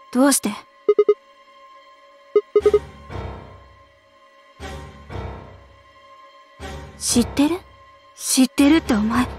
どうして？知ってる？知ってるってお前。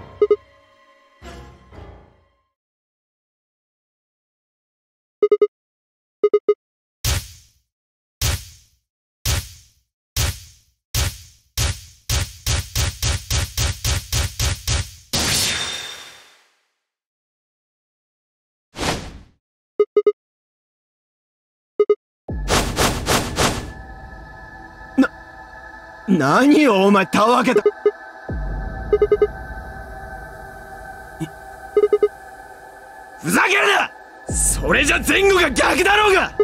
何よお前、たわけた。ふざけるな！それじゃ前後が逆だろうが。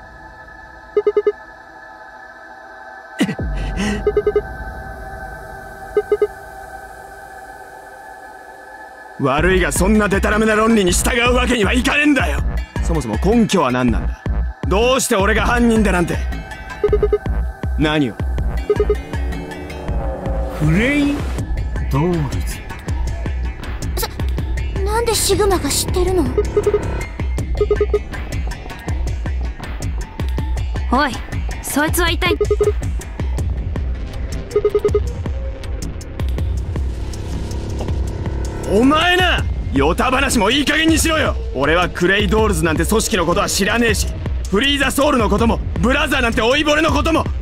悪いが、そんなデタラメな論理に従うわけにはいかねえんだよ。そもそも根拠は何なんだ？どうして俺が犯人だなんて。何を？ クレイドールズ。 なんでシグマが知ってるの？おい、そいつは一体。 お前な、ヨタ話もいい加減にしろよ。俺はクレイドールズなんて組織のことは知らねえし、フリーザソウルのこともブラザーなんて老いぼれのことも。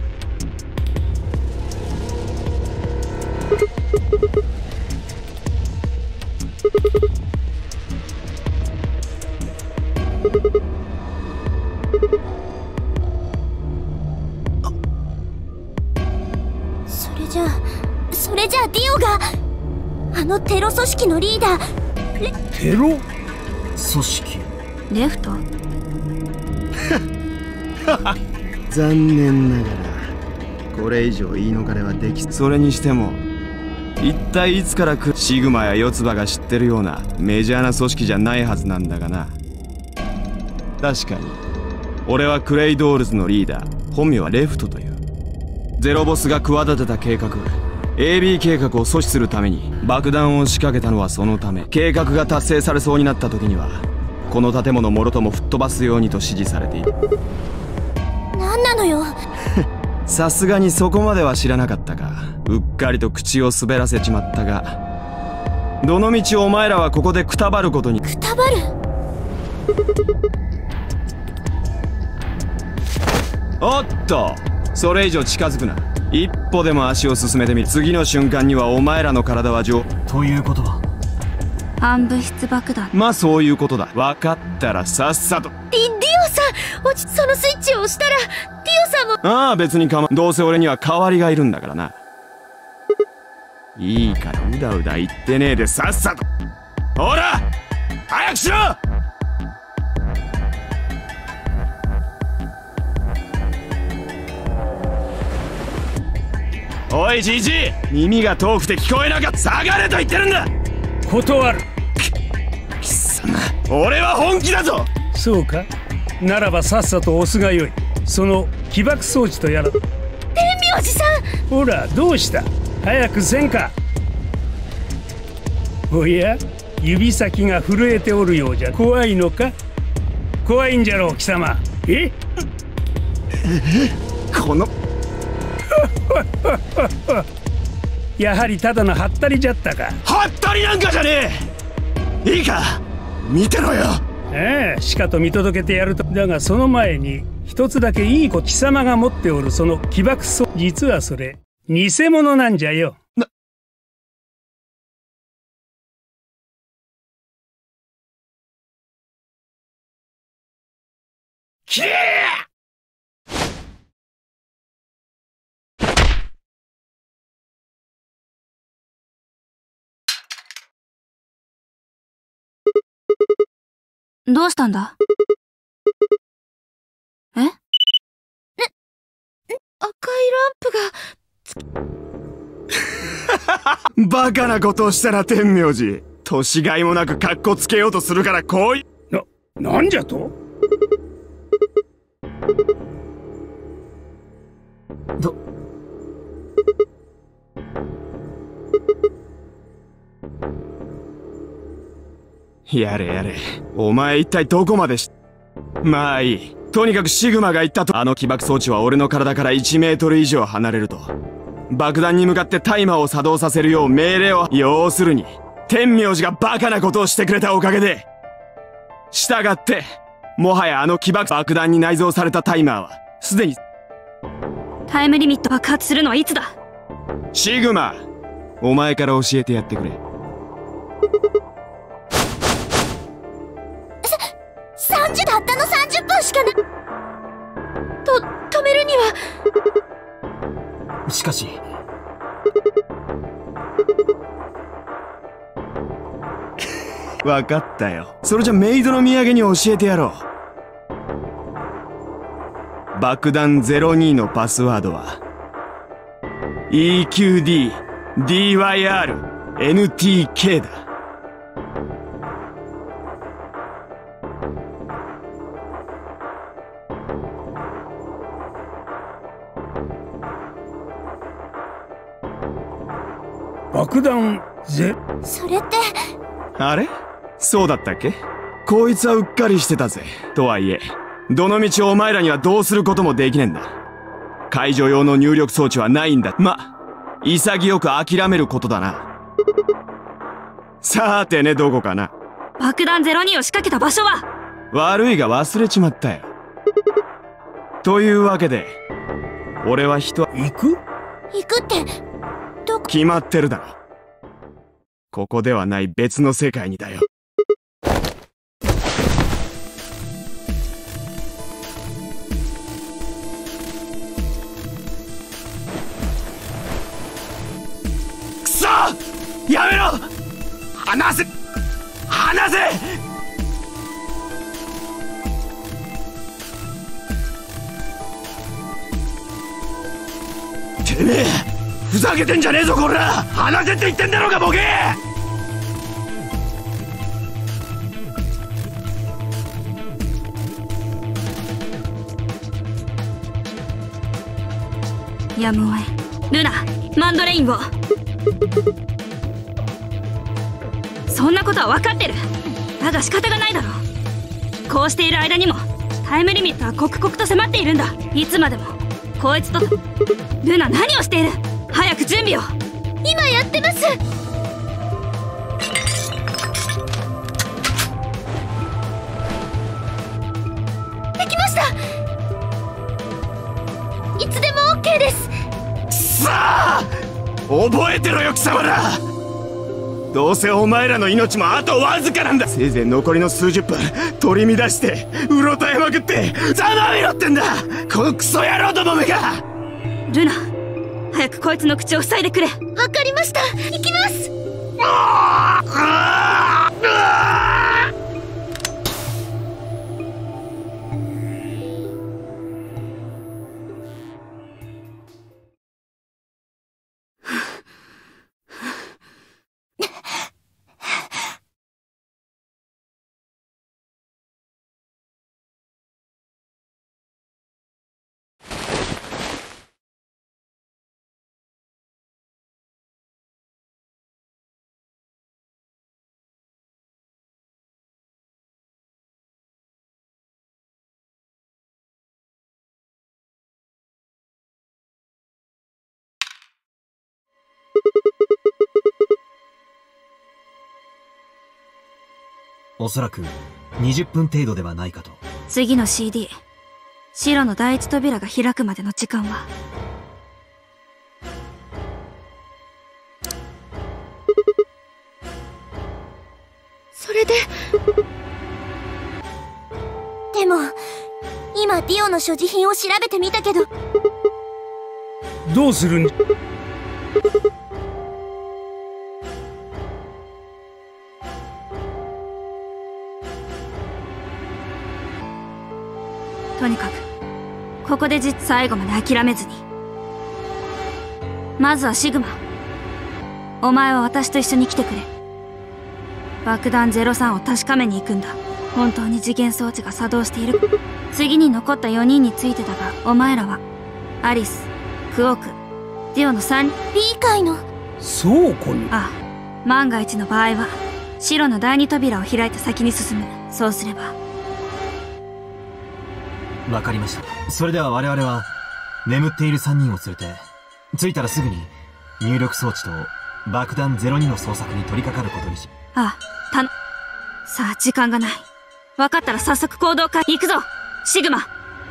それじゃあディオがあのテロ組織のリーダー。 テロ組織？ レフト？ 残念ながらこれ以上言い逃れはでき。それにしても一体いつからシグマや四つ葉が知ってるようなメジャーな組織じゃないはずなんだがな。確かに俺はクレイドールズのリーダー、本名はレフトという。ゼロボスが企てた計画、 AB 計画を阻止するために爆弾を仕掛けたのはそのため。計画が達成されそうになった時にはこの建物もろとも吹っ飛ばすようにと指示されている。 何なのよ。 さすがにそこまでは知らなかったか。うっかりと口を滑らせちまったが、どのみちお前らはここでくたばることに。 くたばる？ おっと、それ以上近づくな。一歩でも足を進めてみる。次の瞬間にはお前らの体はということは暗物質爆弾。 まあそういうことだ。分かったらさっさと。 ディオさん、そのスイッチを押したらディオさんも。 ああ、別にどうせ俺には代わりがいるんだからな。いいからうだうだ言ってねえでさっさと。ほら早くしろ。おいじじい、耳が遠くて聞こえなかった。下がれと言ってるんだ。 断る。 貴様、俺は本気だぞ。 そうか、ならばさっさと押すがよい。その起爆装置とやら。天明寺さん、 ほらどうした、早くせんか。おや、指先が震えておるようじゃ。怖いのか？怖いんじゃろう貴様。 このやはりただのハッタリじゃったか。 ハッタリなんかじゃねえ。いいか、見てろよ。 ええ、しかと見届けてやると。だがその前に一つだけいい子。貴様が持っておるその起爆装置、実はそれ偽物なんじゃよ。 きれどうしたんだ？え？赤いランプがバカなことをしたら天明寺。年がいもなくカッコつけようとするからこうい。 なんじゃと？ やれやれ、お前一体どこまでまあいい。とにかくシグマが言ったと、あの起爆装置は俺の体から1メートル以上離れると、爆弾に向かってタイマーを作動させるよう命令を。要するに、天明寺がバカなことをしてくれたおかげで、従って、もはやあの起爆弾に内蔵されたタイマーは、すでに。 タイムリミット爆発するのはいつだ？ シグマ、お前から教えてやってくれ。 30たったの30分しかな。止めるには。 しかしわかったよ。それじゃメイドの土産に教えてやろう。爆弾02のパスワードは EQDDYRNTK だ。 爆弾それって。 あれ？そうだったっけ？こいつはうっかりしてたぜ。とはいえ、どのみちお前らにはどうすることもできねえんだ。解除用の入力装置はないんだ。潔く諦めることだな。さーてね、どこかな。 爆弾02を仕掛けた場所は？ 悪いが忘れちまったよ。というわけで、俺は行くってどこ？ 決まってるだろ。ここではない別の世界にだよ。くそ！やめろ！離せ！てめえ！ふざけてんじゃねえぞこら！離せって言ってんだろうがボケ！ やむをえ。ルナ、マンドレインを。そんなことは分かってる。だが仕方がないだろう。こうしている間にもタイムリミットは刻々と迫っているんだ。いつまでもこいつと。ルナ、何をしている？早く準備を。 今やってます。できました。いつでも OK です。 さあ覚えてろよ貴様ら。どうせお前らの命もあとわずかなんだ。せいぜい残りの数十分取り乱してうろたえまくってざまみろってんだ、このクソ野郎どもめが。 ルナ、早くこいつの口を塞いでくれ。 わかりました。行きます。 おそらく20分程度ではないかと。 次の CD、 白の第一扉が開くまでの時間は？ それで。でも今ディオの所持品を調べてみたけど。 どうするん？ とにかくここで最後まで諦めずに。まずはシグマ、お前は私と一緒に来てくれ。爆弾03を確かめに行くんだ。本当に次元装置が作動している。次に残った4人についてだが、お前らはアリス、クオーク、ディオの3人。 B 階の倉庫に。 ああ、万が一の場合は白の第二扉を開いて先に進む。そうすればわかりました。それでは我々は、眠っている3人を連れて、着いたらすぐに、入力装置と爆弾02の捜索に取り掛かることにし。 ああ、さあ、時間がない。分かったら早速行動か、行くぞシグマ。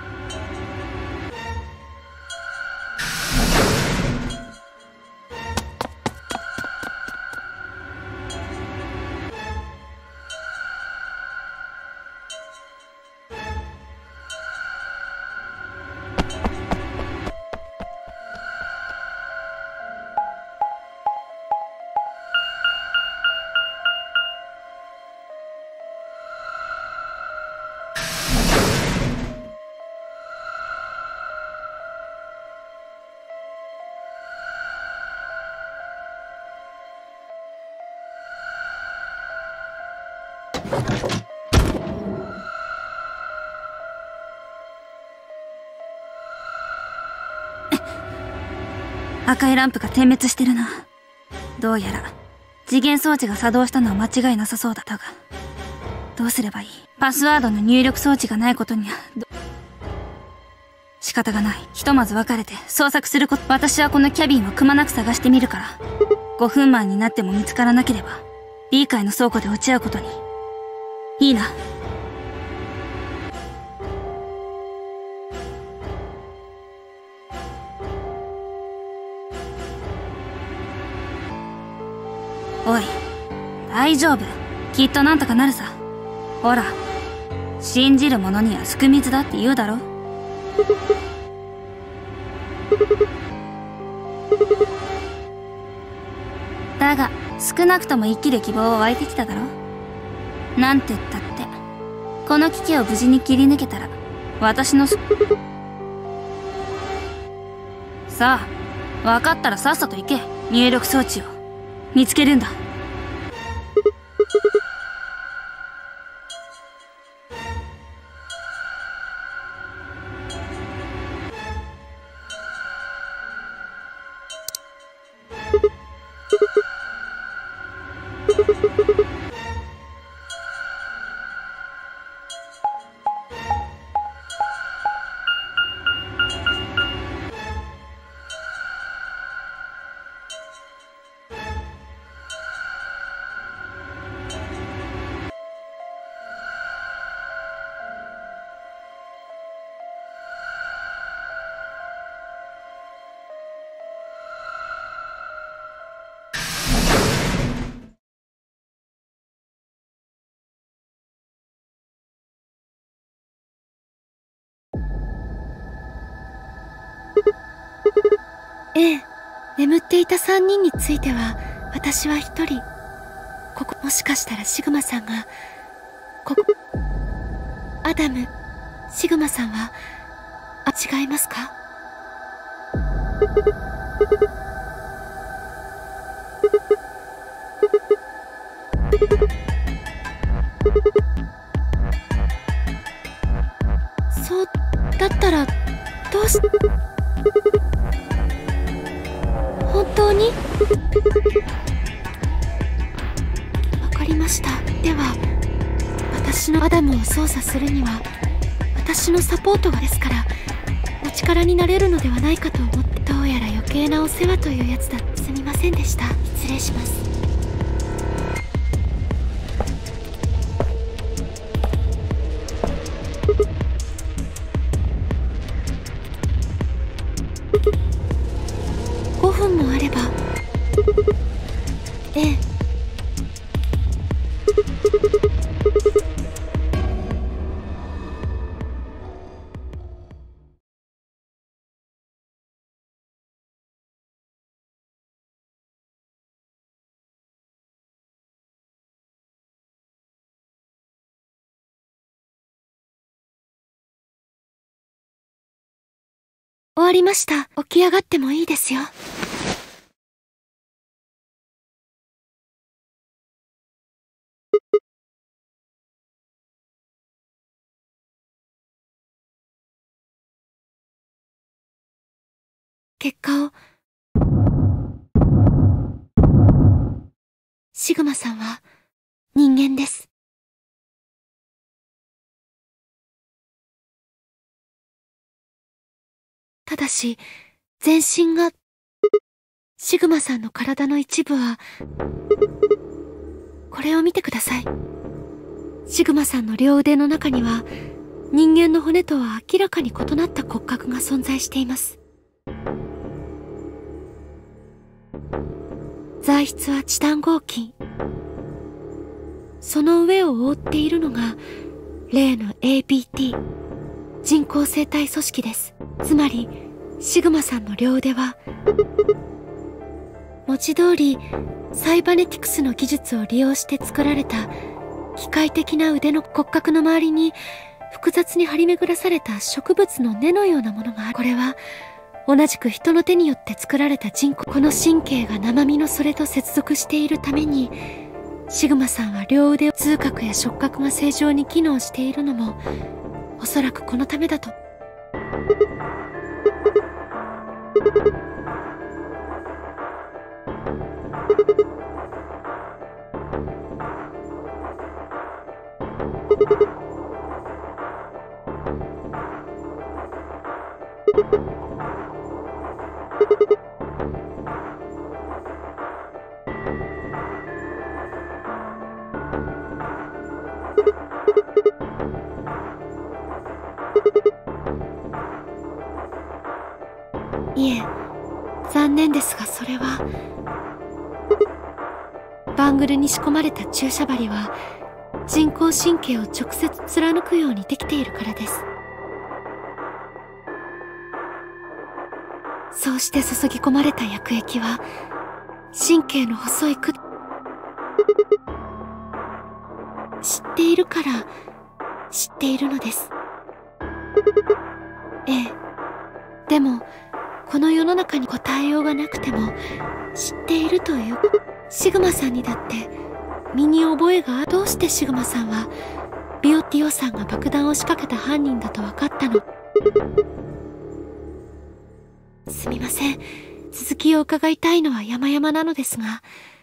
赤いランプが点滅してるな。どうやら次元装置が作動したのは間違いなさそうだ。だがどうすればいい？パスワードの入力装置がないことには仕方がない。ひとまず別れて捜索すること。私はこのキャビンをくまなく探してみるから、5分前になっても見つからなければリーカイの倉庫で落ち合うことに。いいな。おい、大丈夫。きっとなんとかなるさ。ほら、信じる者にはすく水だって言うだろ。だが、少なくとも生きる希望は湧いてきただろ。なんて言ったって、この危機を無事に切り抜けたら、私のさあ、分かったらさっさと行け。入力装置を見つけるんだ。 ええ、眠っていた3人については私は1人。もしかしたらシグマさんがアダム、シグマさんは違いますか？そうだったらどうし本当に？わかりました。では私のアダムを操作するには私のサポートがですから、お力になれるのではないかと思って。どうやら余計なお世話というやつだ。すみませんでした。失礼します。5分もあれば。ええ。終わりました。起き上がってもいいですよ。結果を。シグマさんは人間です。 ただし、全身が、シグマさんの体の一部は、これを見てください。シグマさんの両腕の中には、人間の骨とは明らかに異なった骨格が存在しています。材質はチタン合金。その上を覆っているのが、例の ABT、人工生体組織です。つまり、シグマさんの両腕は、文字通り、サイバネティクスの技術を利用して作られた、機械的な腕の骨格の周りに、複雑に張り巡らされた植物の根のようなものがある。これは、同じく人の手によって作られた人工。この神経が生身のそれと接続しているために、シグマさんは両腕、痛覚や触覚が正常に機能しているのも、おそらくこのためだと。いえ、残念ですがそれは、バングルに仕込まれた注射針は人工神経を直接貫くようにできているからです。そうして注ぎ込まれた薬液は神経の細い管、知っているから知っているのです。ええ、でもこの世の中に答えようがなくても知っているという。シグマさんにだって身に覚えがある。どうしてシグマさんはビオティオさんが爆弾を仕掛けた犯人だと分かったの？すみません、続きを伺いたいのは山々なのですが。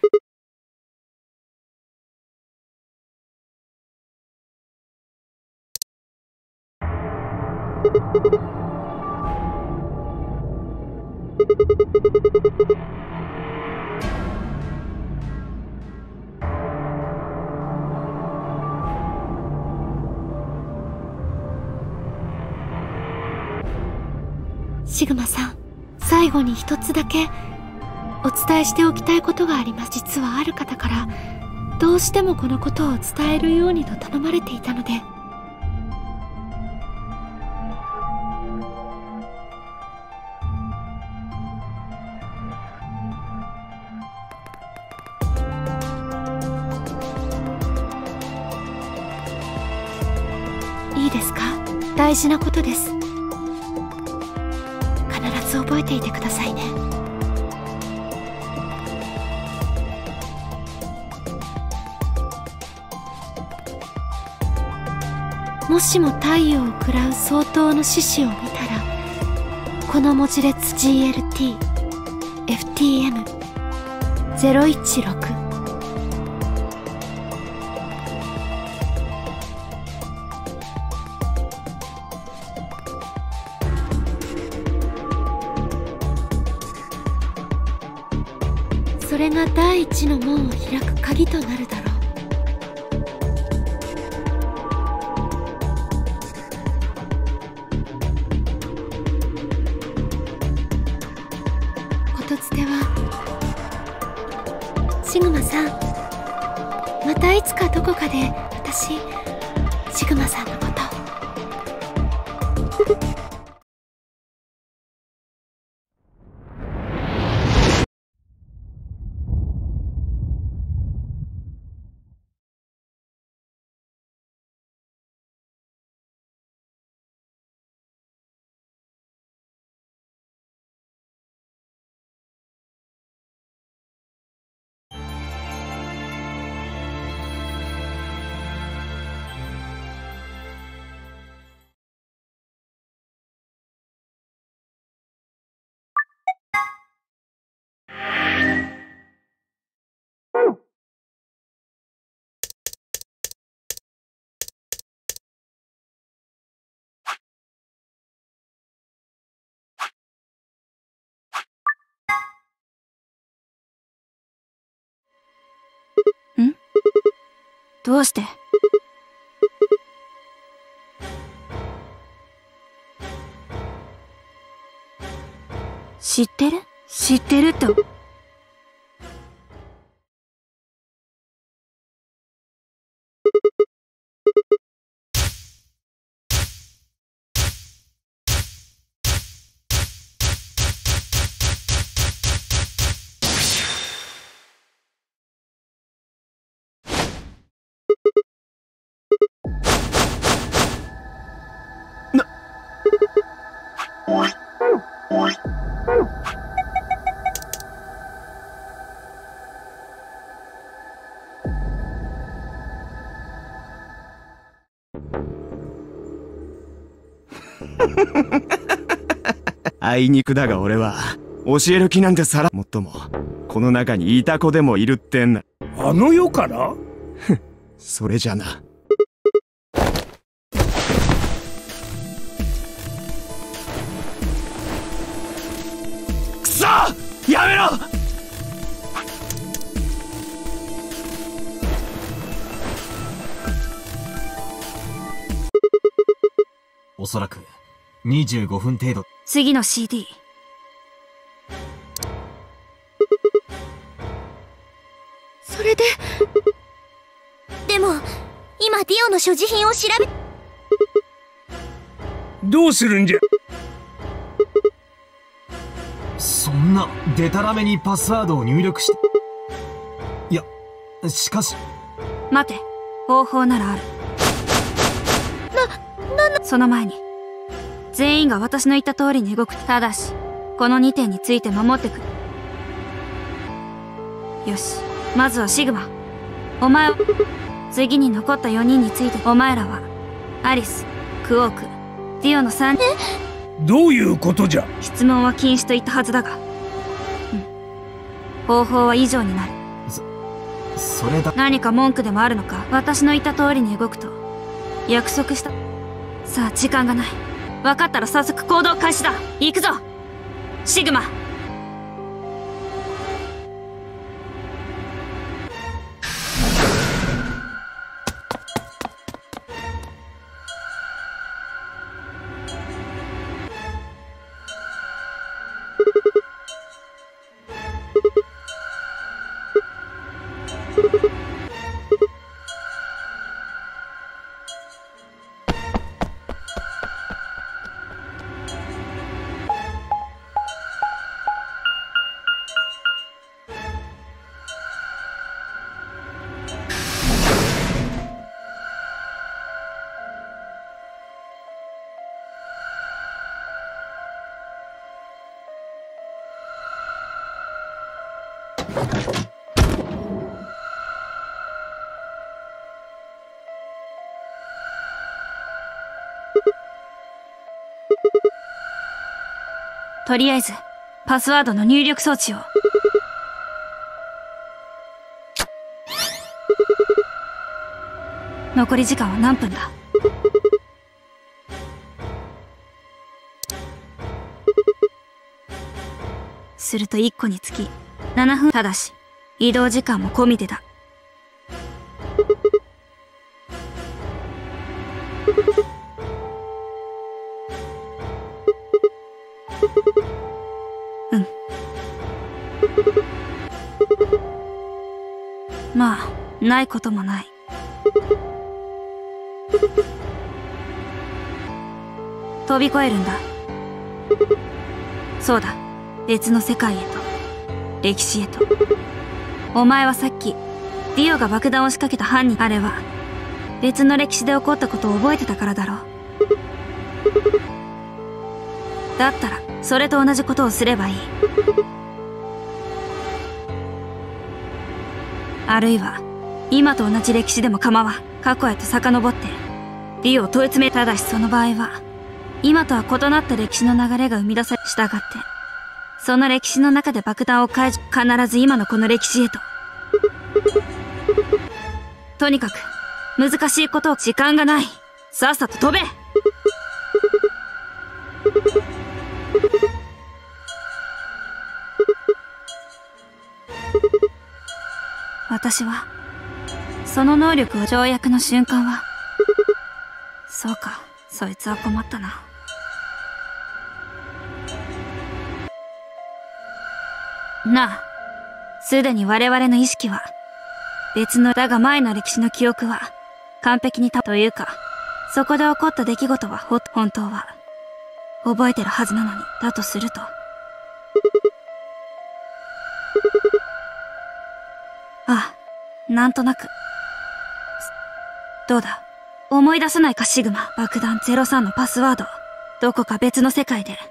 シグマさん、最後に一つだけお伝えしておきたいことがあります。実はある方からどうしてもこのことを伝えるようにと頼まれていたので。いいですか？大事なことです。必ず覚えていてくださいね。もしも太陽を食らう相当の獅子を見たら、この文字列 GLT FTM016、それが第一の門を開く鍵となるだろう。ことつては、シグマさん、またいつかどこかで私、シグマさんのことどうして？知ってる？知ってるって。 あいにくだが俺は教える気なんてさらもっともこの中にいた子でもいるってんだ。 あの世から？ それじゃな。くそ！やめろ！ おそらく25分程度。 次の CD。 それでも今ディオの所持品を調べ。 どうするんじゃ。 そんなデタラメにパスワードを入力して。いや、しかし。 待て、方法ならある。その前に全員が私の言った通りに動く。ただしこの2点について守ってくる。よし、まずはシグマ。お前は次に残った4人について。お前らはアリス、クオーク、ディオの3人。 どういうことじゃ。 質問は禁止と言ったはずだが、方法は以上になる。 それだ。 何か文句でもあるのか。私の言った通りに動くと約束した。さあ時間がない。分かったら早速行動開始だ。行くぞシグマ。とりあえずパスワードの入力装置を。残り時間は何分だ？すると1個につき7分。ただし移動時間も込みでだ。まあないこともない。飛び越えるんだ。そうだ、別の世界へと、歴史へと。お前はさっきディオが爆弾を仕掛けた犯人。あれは別の歴史で起こったことを覚えてたからだろう。だったらそれと同じことをすればいい。あるいは今と同じ歴史でも構わん。過去へと遡ってディオを問い詰め。ただしその場合は今とは異なった歴史の流れが生み出され、従ってその歴史の中で爆弾を解除。必ず今のこの歴史へと。とにかく難しいことを。時間がない。さっさと飛べ。私はその能力を跳躍の瞬間は。そうか、そいつは困ったな。なあ、すでに我々の意識は別の、だが前の歴史の記憶は完璧にというか、そこで起こった出来事は本当は覚えてるはずなのに、だとすると。ああ、なんとなく。どうだ、思い出せないかシグマ。爆弾03のパスワード。どこか別の世界で。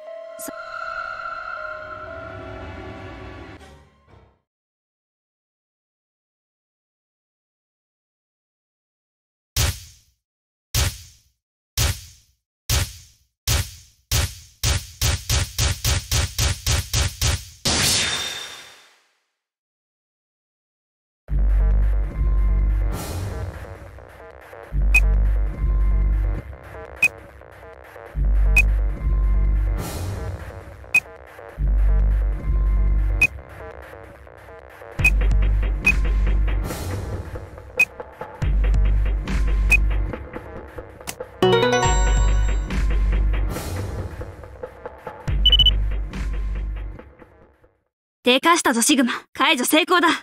でかしたぞシグマ。解除成功だ。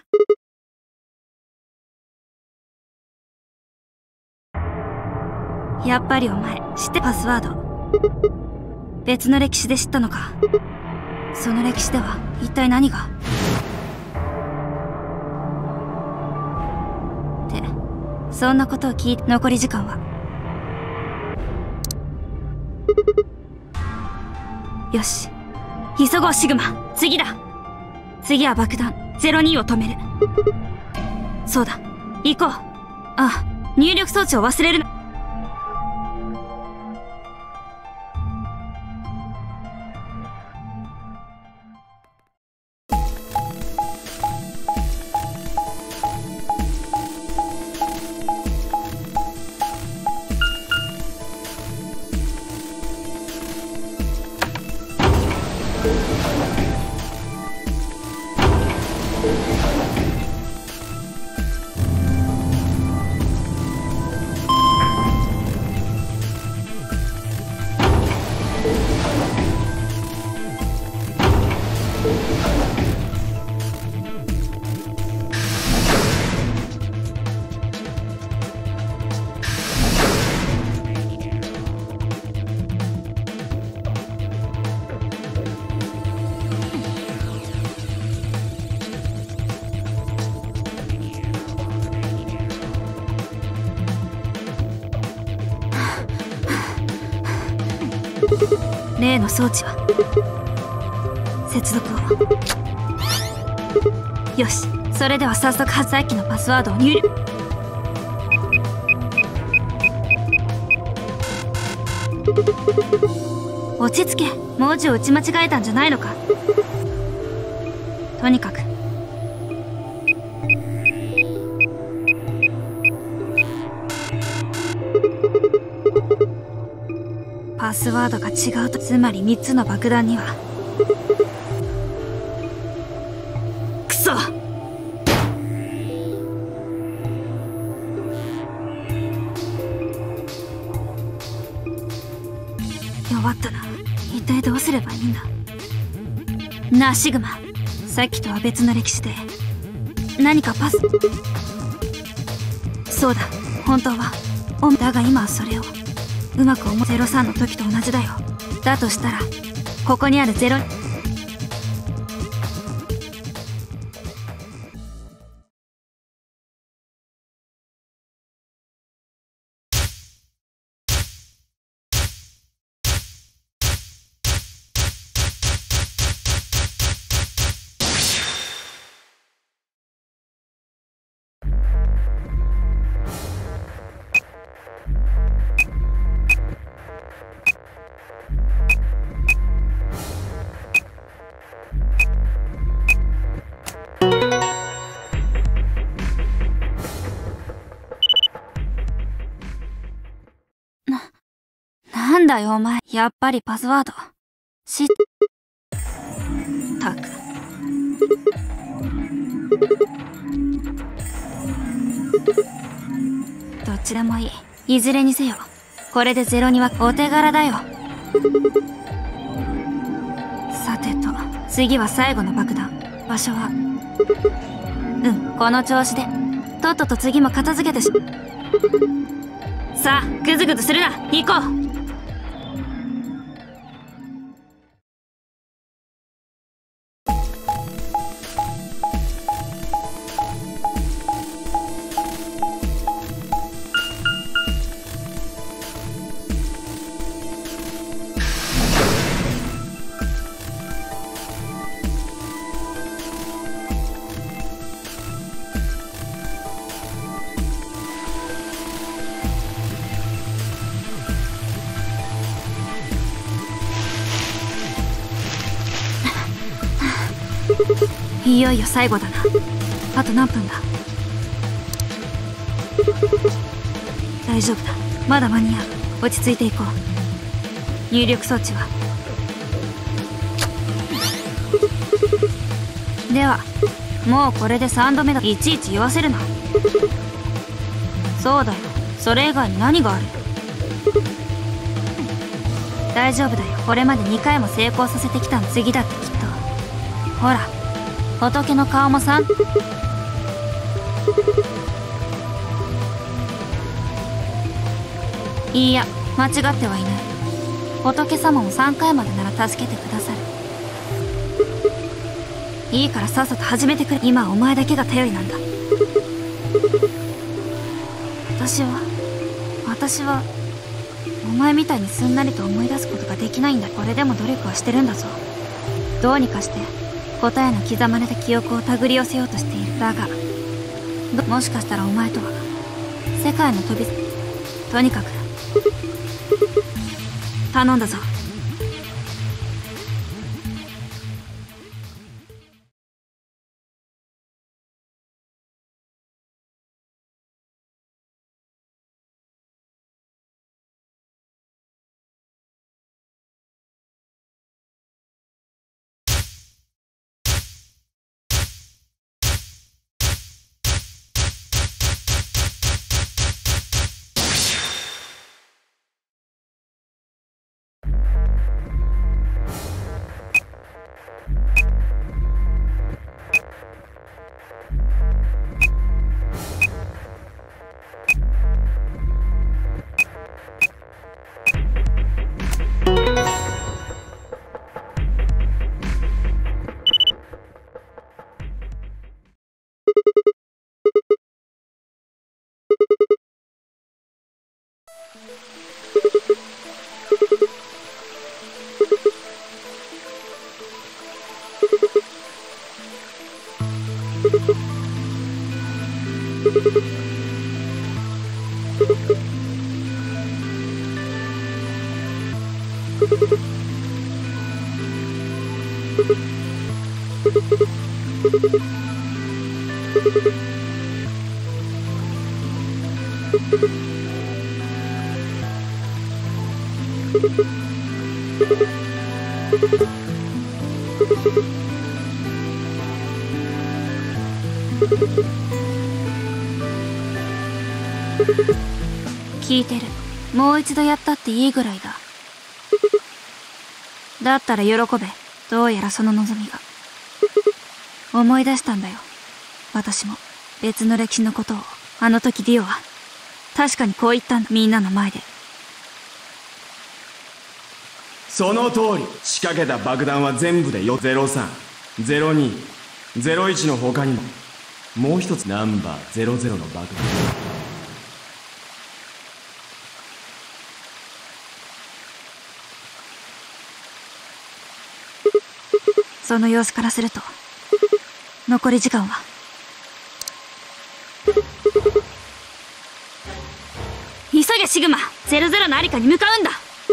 やっぱりお前知ってパスワード。別の歴史で知ったのか。その歴史では一体何が。ってそんなことを聞いて、残り時間は。よし、急ごうシグマ。次だ。次は爆弾02を止める。そうだ、行こう。ああ、入力装置を忘れるな。例の装置は接続を。よし、それでは早速さっきのパスワードを入力。落ち着け。文字を打ち間違えたんじゃないのか。とにかくパスワードが違うと、つまり3つの爆弾には。クソ！弱ったな。一体どうすればいいんだ。なあシグマ、さっきとは別の歴史で何かパス。そうだ、本当はだが今はそれをうまく03の時と同じだよ。だとしたらここにある0。なんだよお前、やっぱりパスワードったく。 ちでもいい。いずれにせよ、これで02はお手柄だよ。さてと、次は最後の爆弾。場所はこの調子でとっとと次も片付けてさあ、グズグズするな。行こう。いよいよ最後だな。あと何分だ。大丈夫だ、まだ間に合う。落ち着いていこう。入力装置はでは、もうこれで3度目だ。いちいち言わせるな。そうだよ、それ以外に何がある。大丈夫だよ、これまで2回も成功させてきたの。次だってきっと。ほら、仏の顔もいいや、間違ってはいない。仏様も3回までなら助けてくださる。いいからさっさと始めてくれ。今はお前だけが頼りなんだ。私はお前みたいにすんなりと思い出すことができないんだ。これでも努力はしてるんだぞ。どうにかして答えの刻まれた記憶を手繰り寄せようとしている。だがもしかしたらお前とは世界のとにかく頼んだぞ。聞いてる。もう一度やったっていいぐらいだ。だったら喜べ。どうやらその望みが。思い出したんだよ。私も別の歴史のことを。あの時ディオは確かにこう言ったんだ。みんなの前で。 その通り。仕掛けた爆弾は全部で03、02、01の他にももう一つナンバー00の爆弾。 その様子からすると残り時間は急げシグマ。00のありかに向かうんだ。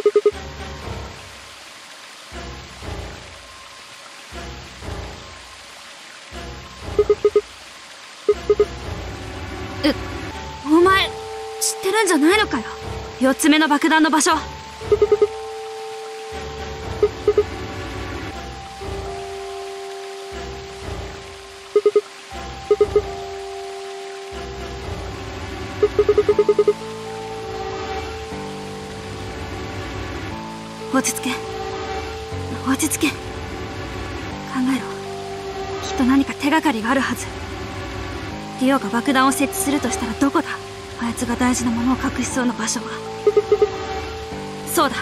お前知ってるんじゃないのかよ。4つ目の爆弾の場所。 落ち着け。落ち着け。考えろ。きっと何か手がかりがあるはず。ディオが爆弾を設置するとしたらどこだ？あいつが大事なものを隠しそうな場所は。そうだ。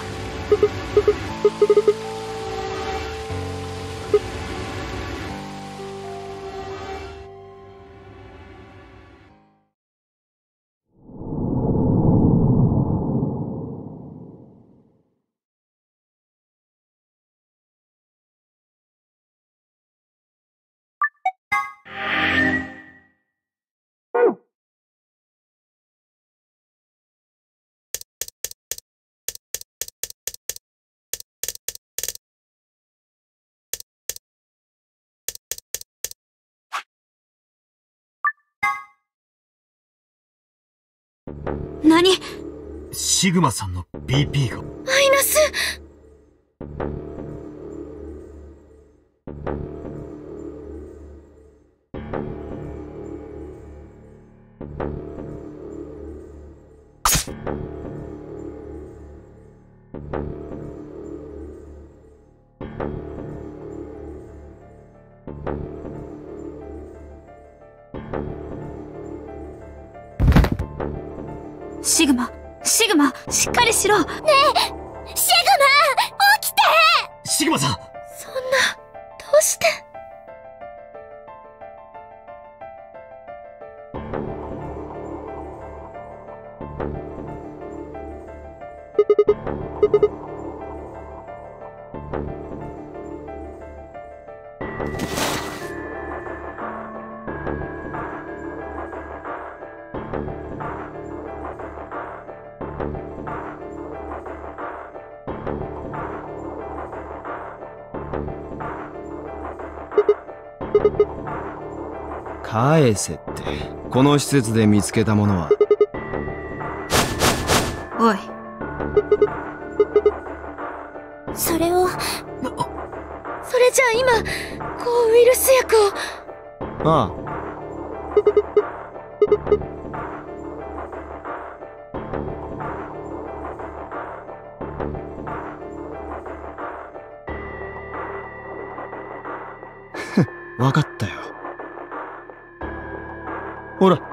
何？ シグマさんの BP が。 マイナス。 シグマ、シグマ、しっかりしろ。ねえ、シグマ、起きて！ シグマさん！ そんな、どうして？ 返せって。この施設で見つけたものは。 おい。 それを、それじゃあ今、抗ウイルス薬を。 ああ。わかったよ。ほら。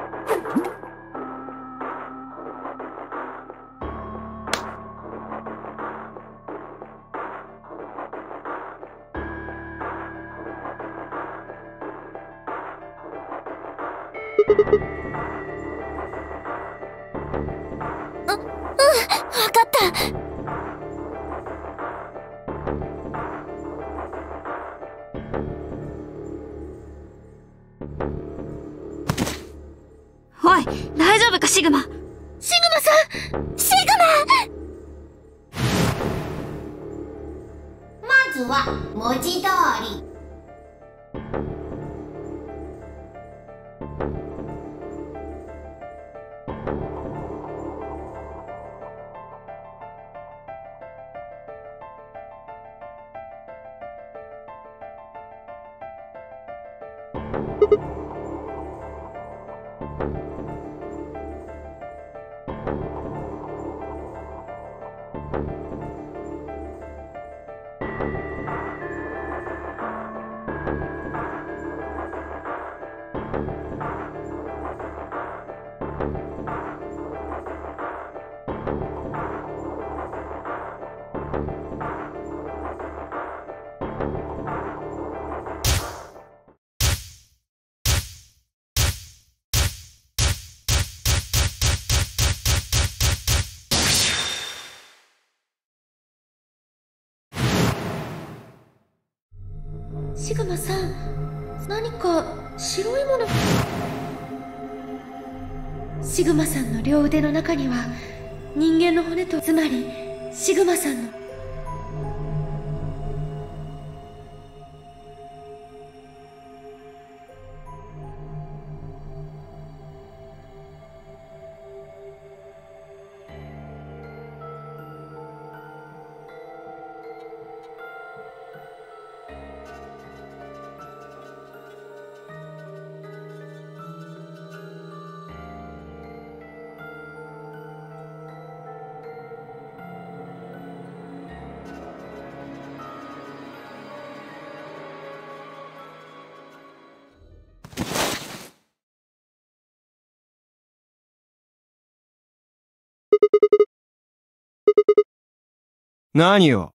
わかった。 おい、大丈夫か、シグマ。 シグマさん！シグマ！ まずは文字通り。 シグマさん、何か白いもの。シグマさんの両腕の中には人間の骨と、つまりシグマさんの。 何よ。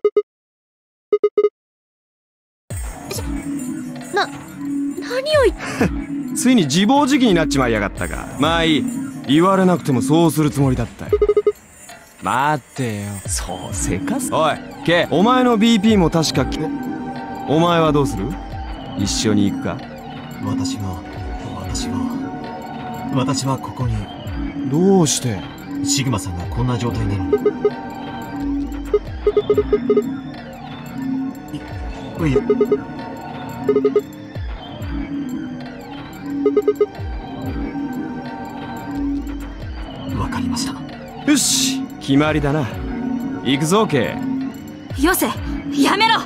何を言ってついに自暴自棄になっちまいやがったか。まあいい。言われなくてもそうするつもりだったよ。待ってよ。そうせかす。おい、K、お前の BP も確かお前はどうする？一緒に行くか？ 私はここに。 どうして？ シグマさんがこんな状態なのに。いや。わかりました。 よし、決まりだな。行くぞ、K。 よせ、やめろ。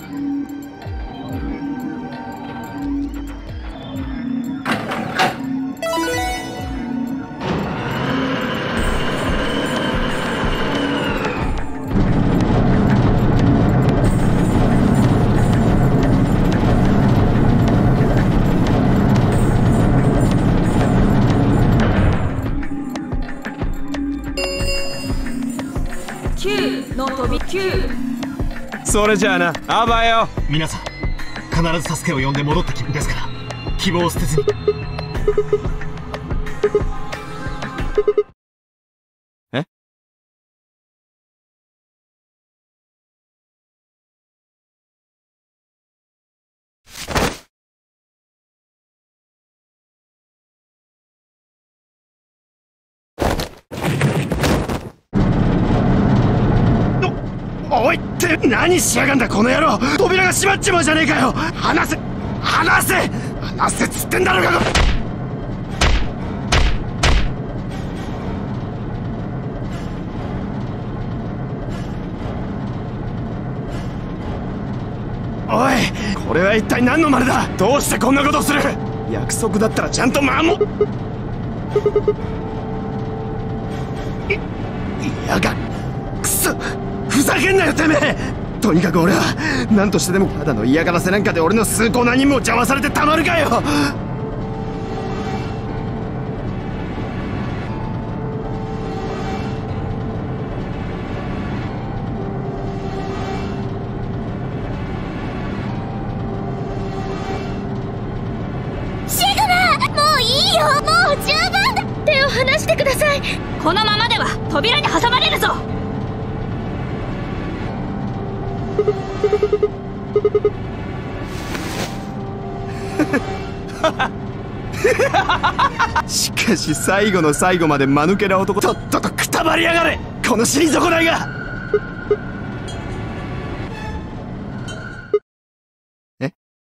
それじゃあな、あばよ。 皆さん、必ず助けを呼んで戻ってきるんですから、希望を捨てずに。 え？ おいって何しやがんだこの野郎。扉が閉まっちまうじゃねえかよ。離せっつってんだろうが。おい、これは一体何の真似だ。どうしてこんなことをする。約束だったらちゃんと守いやがくそ、ふざけんなよてめえ。とにかく俺は何としてでも、ただの嫌がらせなんかで俺の崇高な任務を邪魔されてたまるかよ。 シグマ、もういいよ。もう十分だ。手を離してください。 このままでは扉に挟まれるぞ。 しかし最後の最後まで間抜けな男。 とっととくたばりやがれ、この死に損ないが。 え？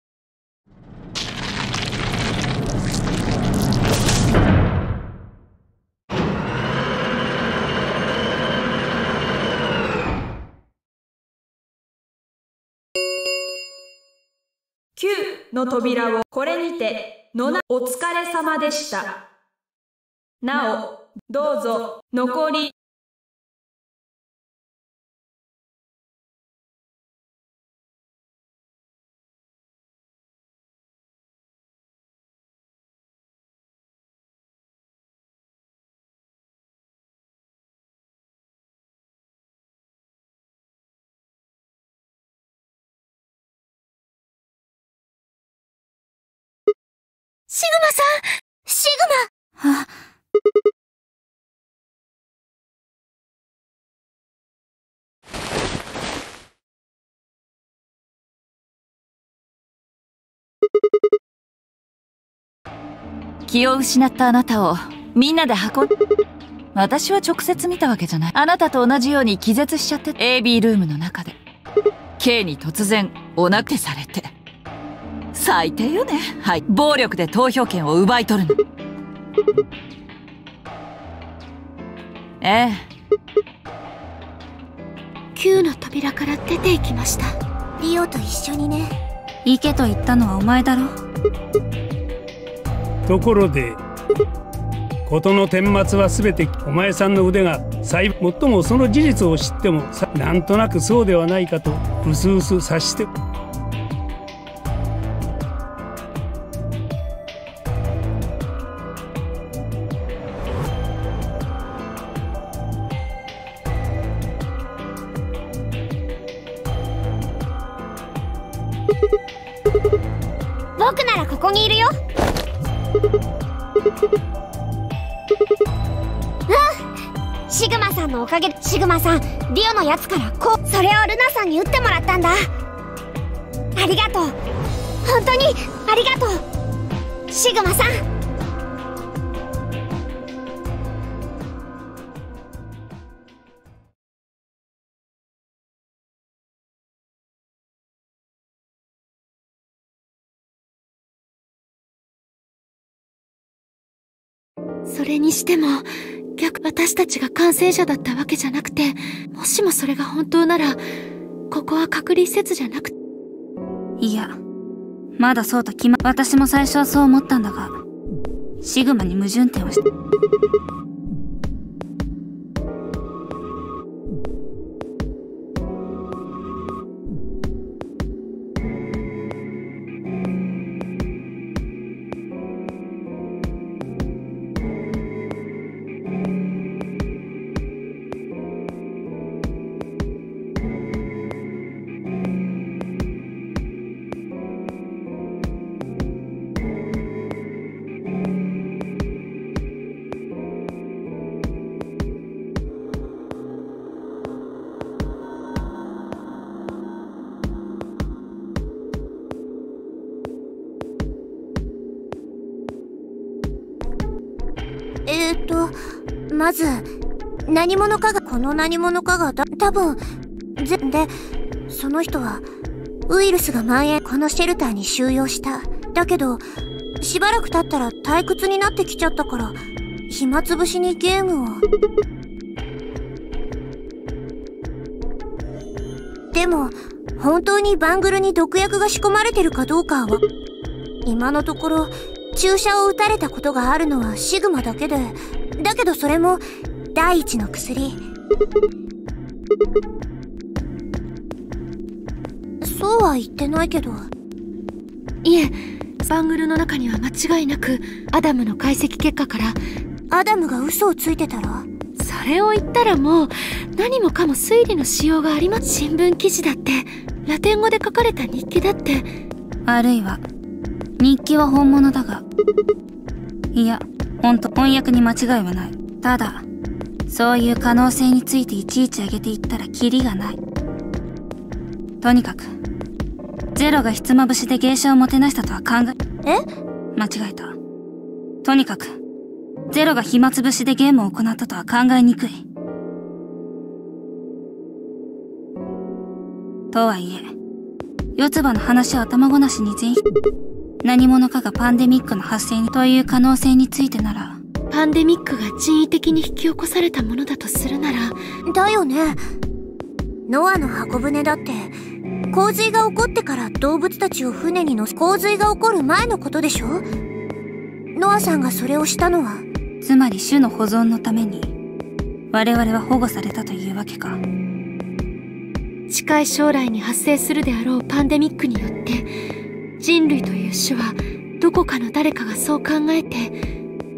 9の扉をこれにてお疲れ様でした。なおどうぞ残りシグマさん、シグマ。 気を失ったあなたをみんなで私は直接見たわけじゃない。あなたと同じように気絶しちゃって、 AB ルームの中で K に突然おなけされて。最低よね。はい、暴力で投票権を奪い取るの。ええ。 9の扉から出て行きました。リオと一緒にね。 行けと言ったのはお前だろ。 ところで事の顛末は全てお前さんの腕が最もその事実を知ってもなんとなくそうではないかとうすうす察して。 僕ならここにいるよ。シグマさんのおかげで、シグマさん、リオのやつからそれをルナさんに撃ってもらったんだ。ありがとう。本当にありがとう、シグマさん。 それにしても、私たちが感染者だったわけじゃなくて、もしもそれが本当なら、ここは隔離施設じゃなくて。 いや、まだそうと私も最初はそう思ったんだが、シグマに矛盾点をした。 まず、何者かが、この何者かが多分、で、その人は、ウイルスが蔓延、このシェルターに収容した。だけど、しばらく経ったら退屈になってきちゃったから、暇つぶしにゲームを。でも、本当にバングルに毒薬が仕込まれてるかどうかは、今のところ、注射を打たれたことがあるのはシグマだけで、だけどそれも第一の薬。そうは言ってないけど。 いえ、バングルの中には間違いなくアダムの解析結果から。 アダムが嘘をついてたら？ それを言ったらもう何もかも推理のしようがあります。新聞記事だってラテン語で書かれた日記だって。 あるいは日記は本物だが、いや、翻訳に間違いはない。ただ、そういう可能性についていちいち挙げていったらキリがない。とにかく、ゼロがひつまぶしで芸者をもてなしたとは考え、間違えた。とにかく、ゼロが暇つぶしでゲームを行ったとは考えにくい。とはいえ、四つ葉の話を頭ごなしに全否。何者かがパンデミックの発生にという可能性についてなら、 パンデミックが人為的に引き起こされたものだとするなら。 だよね。ノアの箱舟だって洪水が起こってから動物たちを船に乗せ、洪水が起こる前のことでしょ。ノアさんがそれをしたのは、 つまり種の保存のために我々は保護されたというわけか。 近い将来に発生するであろうパンデミックによって人類という種はどこかの誰かがそう考えて。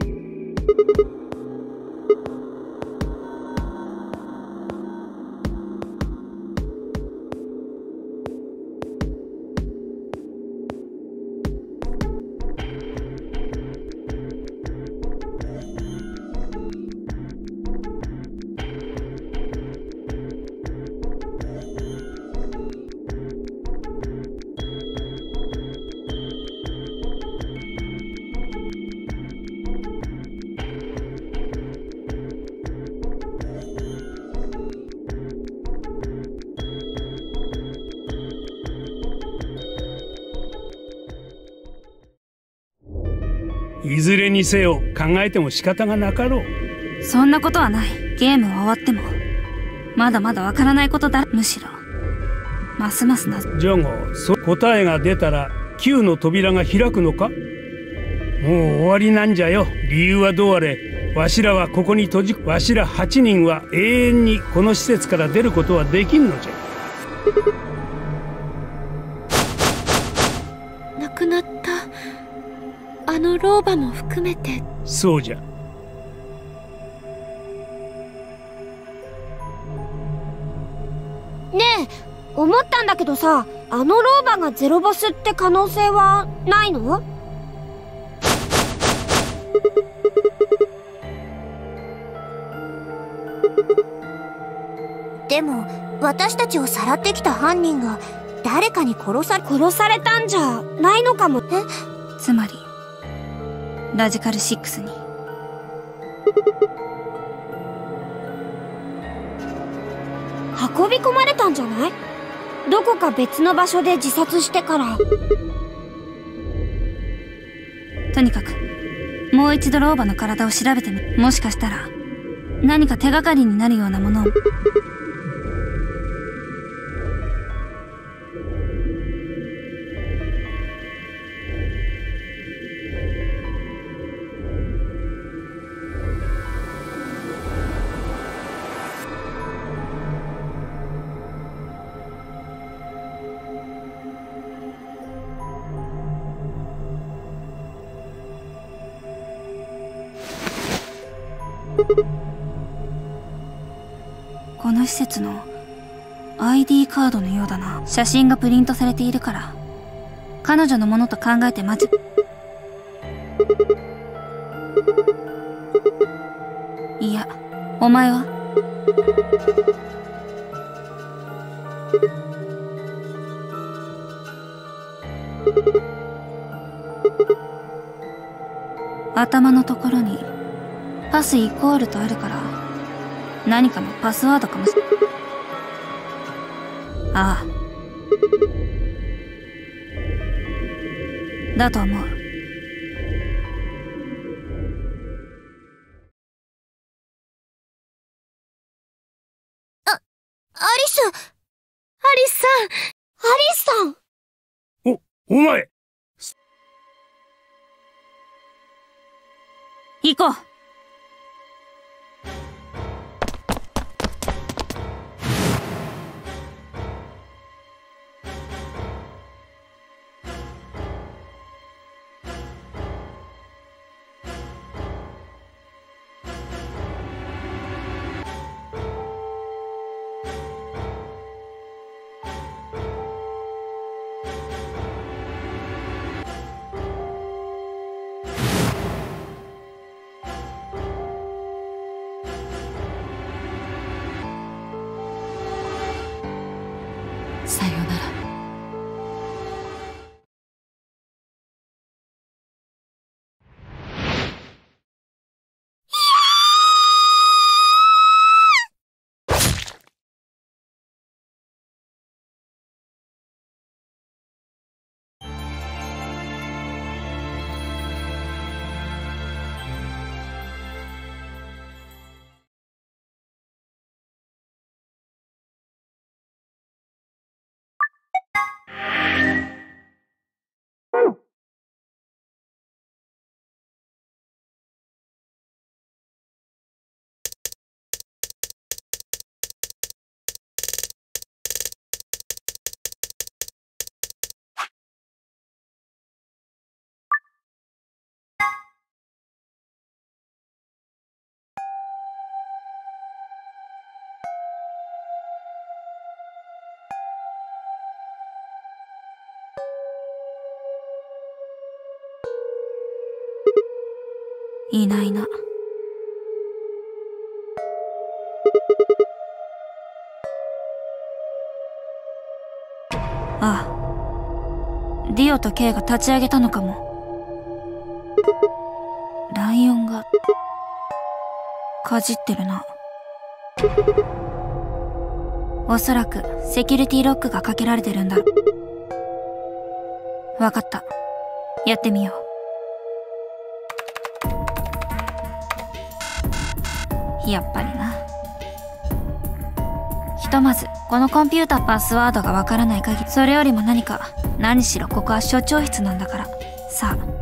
いずれにせよ考えても仕方がなかろう。そんなことはない。ゲームは終わってもまだまだわからないことだ。むしろますますな。 ジョゴ、答えが出たら9の扉が開くのか？もう終わりなんじゃよ。理由はどうあれ、わしらはここにわしら8人は永遠にこの施設から出ることはできんのじゃ。 亡くなったあの老婆も含めて。 そうじゃ。 ねえ、 思ったんだけどさ、あの老婆がゼロボスって可能性はないの？でも私たちをさらってきた犯人が誰かに殺されたんじゃないのかも。 つまりラジカル6に。 運び込まれたんじゃない？どこか別の場所で自殺してから。 とにかくもう一度老婆の体を調べてみ。もしかしたら何か手がかりになるようなものを。この施設の ID カードのようだな。写真がプリントされているから彼女のものと考えていや、お前は？頭のところにパスイコールとあるから何かのパスワードかもしれない。ああ、だと思う。 アリスさん。 お前。 行こう。 さよなら。いないな。ああ、ディオとケイが立ち上げたのかも。ライオンがかじってるな。おそらくセキュリティロックがかけられてるんだろ。わかった、やってみよう。やっぱりな。ひとまずこのコンピューターパスワードがわからない限り、それよりも何しろここは所長室なんだから。さあ、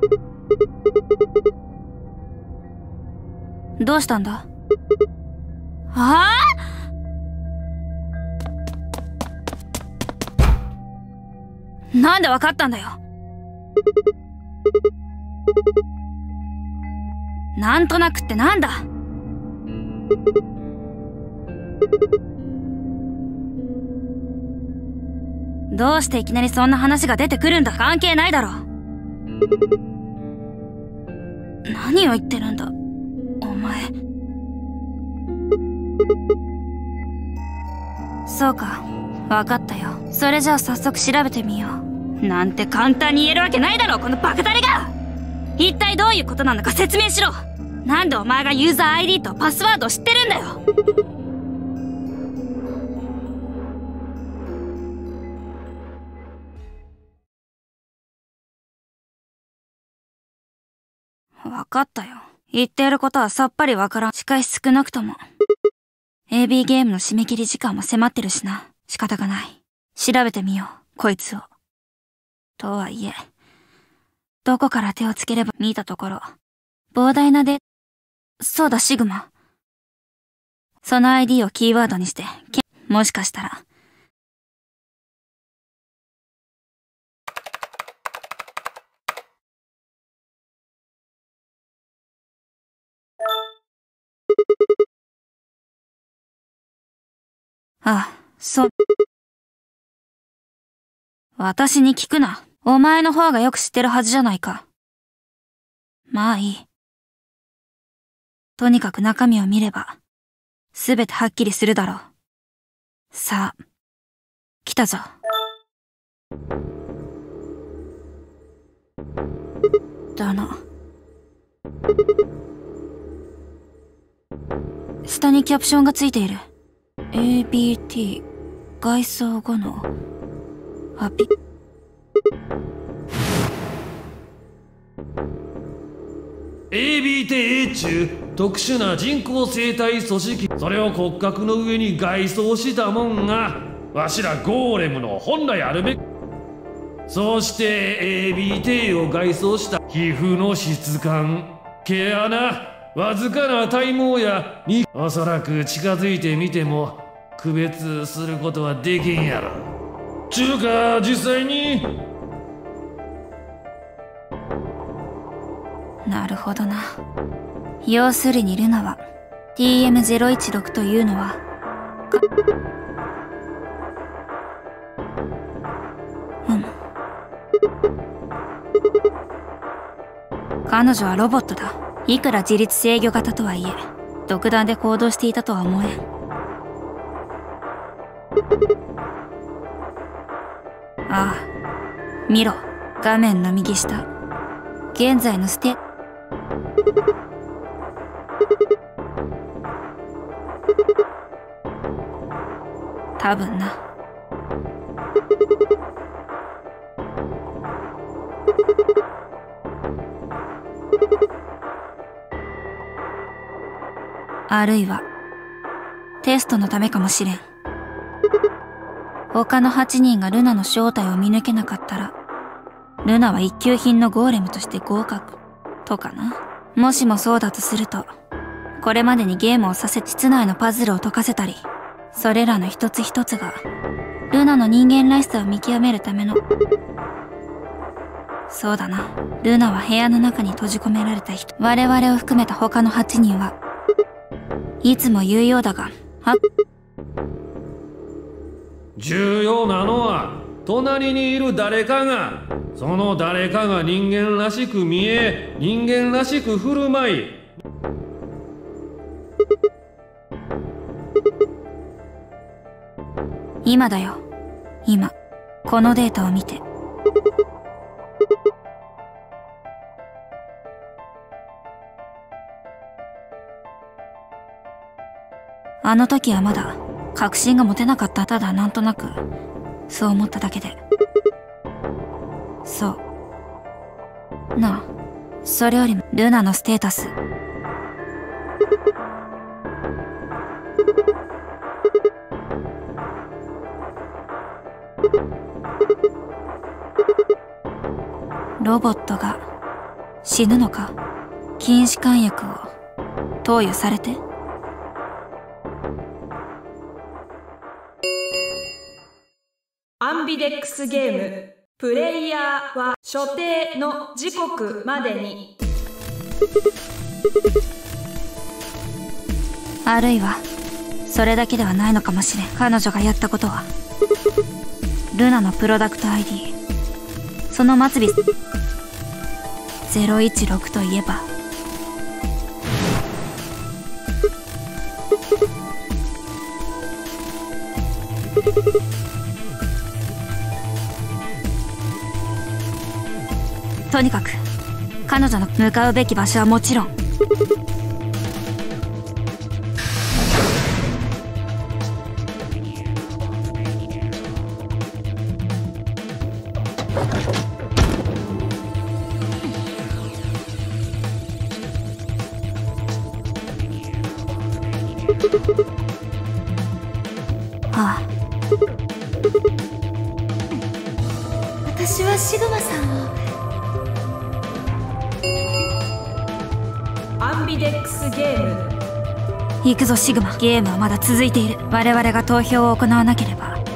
どうしたんだ？ああ！なんでわかったんだよ。なんとなくってなんだ？どうしていきなりそんな話が出てくるんだ？関係ないだろ。何を言ってるんだお前。そうか、わかったよ。それじゃあ早速調べてみよう。なんて簡単に言えるわけないだろこのバカタレが。一体どういうことなのか説明しろ。なんでお前がユーザー ID とパスワードを知ってるんだよ。わかったよ。言っていることはさっぱりわからん。しかし少なくとも AB ゲームの締め切り時間も迫ってるしな。仕方がない。調べてみようこいつを。とはいえどこから手をつければ。見たところ膨大なそうだシグマ。その ID をキーワードにしてもしかしたらああ、そう。私に聞くな。お前の方がよく知ってるはずじゃないか。まあいい。とにかく中身を見れば、すべてはっきりするだろう。さあ、来たぞ。だな。下にキャプションがついている。ABT 外装後のアピ。 ABT 中特殊な人工生態組織、それを骨格の上に外装したもんがわしらゴーレムの本来あるべき。そして ABT を外装した皮膚の質感、毛穴、わずかな体毛やにおそらく近づいてみても区別することはできんやろ。ちゅうか実際に。 なるほどな。要するにルナは TM016 というのは彼女はロボットだ。いくら自律制御型とはいえ独断で行動していたとは思えん。ああ、見ろ、画面の右下。現在の多分な。あるいはテストのためかもしれん。他の8人がルナの正体を見抜けなかったらルナは一級品のゴーレムとして合格とかな。もしもそうだとするとこれまでにゲームをさせ室内のパズルを解かせたり、それらの一つ一つがルナの人間らしさを見極めるための。そうだな、ルナは部屋の中に閉じ込められた人。我々を含めた他の8人はいつも言うようだが、 重要なのは隣にいる誰かが、その誰かが人間らしく見え、人間らしく振る舞い、 今だよ。今このデータを見て。あの時はまだ確信が持てなかった。ただなんとなくそう思っただけで。そうなあ、それよりもルナのステータス。ロボットが死ぬのか？筋弛緩薬を投与されて。 アンビデックスゲーム、プレイヤーは所定の時刻までに。 あるいはそれだけではないのかもしれん。彼女がやったことはルナのプロダクト ID、 その末尾016といえば、とにかく彼女の向かうべき場所はもちろん私はシグマさんを。 アンビデックスゲーム。 行くぞシグマ。ゲームはまだ続いている。我々が投票を行わなければ。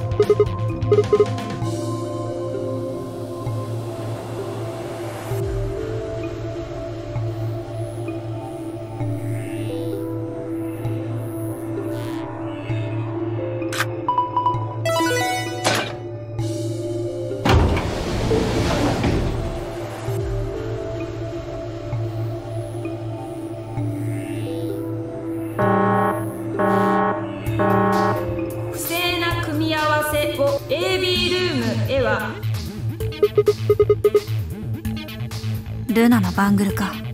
不正な組み合わせを AB ルームへは。 ルナのバングルか。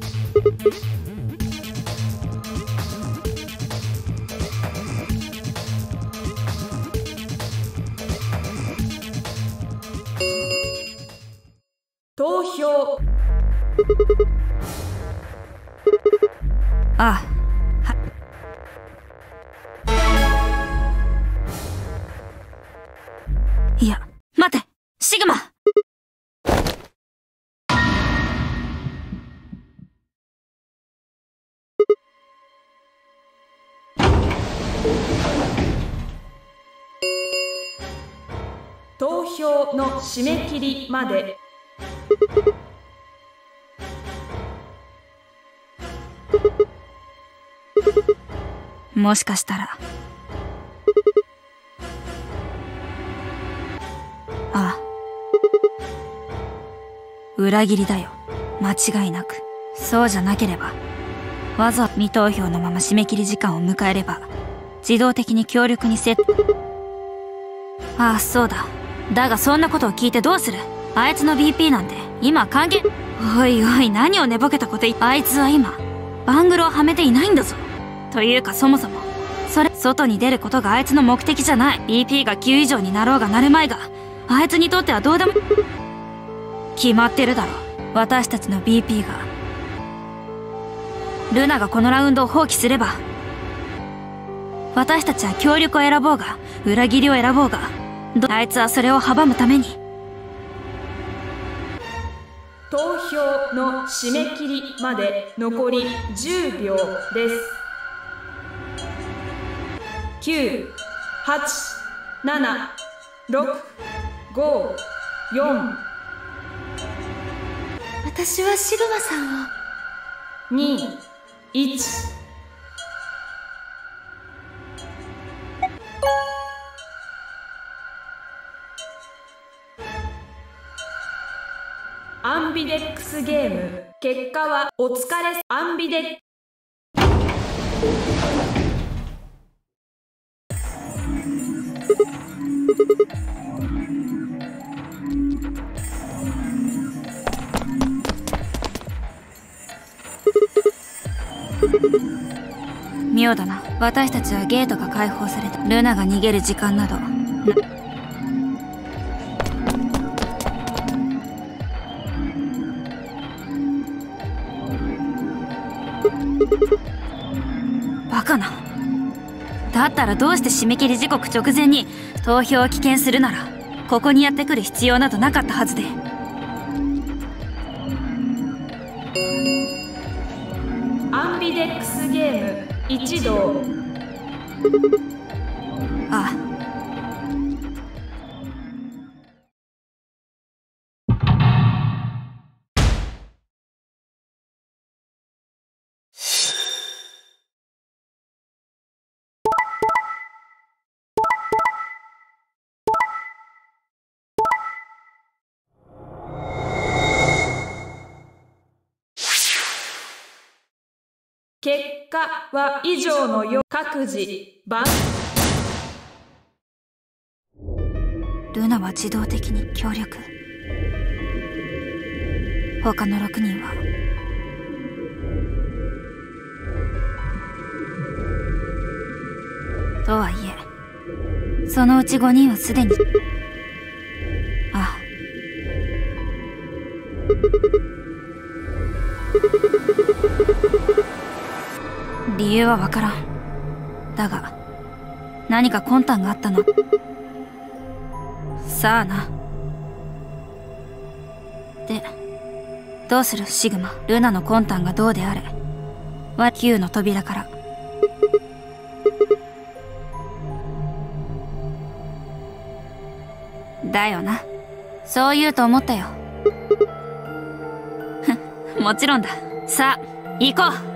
投票。 ああ、いや、待てシグマ。 投票の締め切りまで。 もしかしたらああ、裏切りだよ、間違いなく。そうじゃなければわざ未投票のまま締め切り時間を迎えれば自動的に強力にああ、そうだ。だがそんなことを聞いてどうする？あいつの BP なんて今関係。おいおい、何を寝ぼけたこと言って。あいつは今バングルをはめていないんだぞ。というかそもそも外に出ることがあいつの目的じゃない。 BP が9以上になろうがなるまいがあいつにとってはどうでも決まってるだろ。私たちの BP がルナがこのラウンドを放棄すれば私たちは協力を選ぼうが裏切りを選ぼうがあいつはそれを阻むために。 投票の締め切りまで残り10秒です。9、8、7、6、5、4。 私はシグマさんを。 2、1。アンビデックスゲーム。結果はお疲れ。アンビデックス。 妙だな。私たちはゲートが開放された。ルナが逃げる時間などバカな。だったらどうして締め切り時刻直前に投票を棄権するならここにやってくる必要などなかったはずで。 ンビデックスゲーム一同。 ああ。 結果は以上のよ。各自番。 ルナは自動的に協力。他の6人はとはいえそのうち5人はすでに。ああ。理由はわからん。だが何か魂胆があったの。さあな。でどうするシグマ。ルナの魂胆がどうであれは9の扉から。だよな。そう言うと思ったよ。もちろんだ。さあ行こう。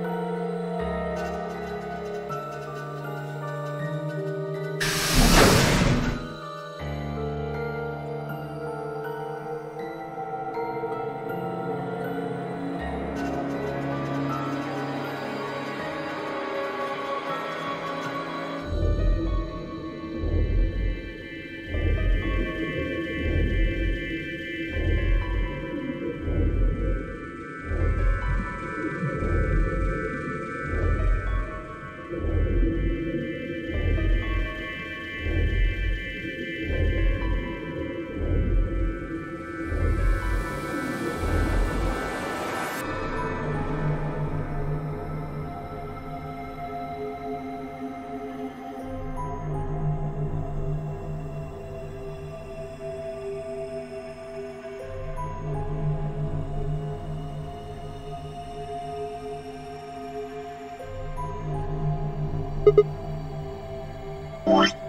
What?